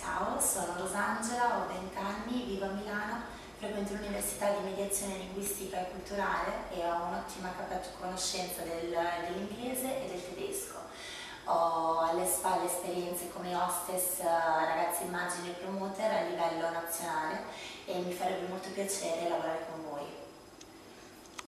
Ciao, sono Rosangela, ho 20 anni, vivo a Milano, frequento l'Università di Mediazione Linguistica e Culturale e ho un'ottima conoscenza dell'inglese e del tedesco. Ho alle spalle esperienze come hostess, ragazzi immagini e promoter a livello nazionale e mi farebbe molto piacere lavorare con voi.